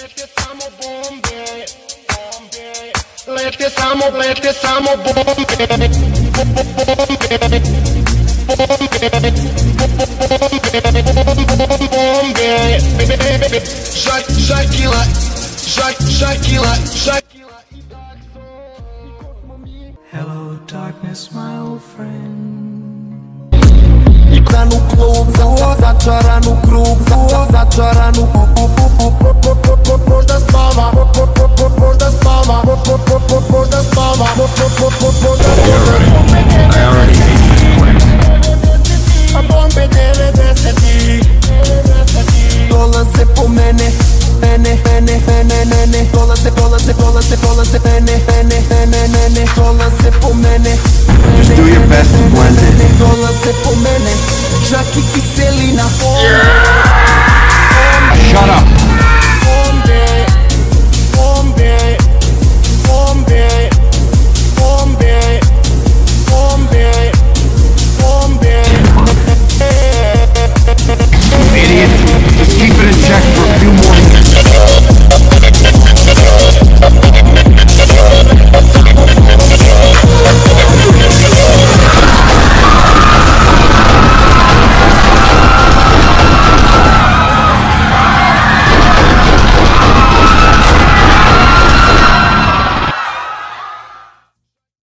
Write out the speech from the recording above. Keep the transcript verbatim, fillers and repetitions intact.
Lete samo bombe, bombe. Lete samo, lete samo bombe, bombe, bombe, bombe. Žak, žakila, žak, žakila, žakila i dakson. Hello darkness, my old friend. Začaranu klub, začaranu krug, začaranu možda spava, možda spava, možda spava. I already hate you. A bombe devedesetih dolaze po mene, mene, mene, mene, mene. Dolaze, dolaze, dolaze, dolaze mene, mene, mene, mene. Dolaze po mene. Just do your best to blend in. Dolaze po mene, čak i kiselina.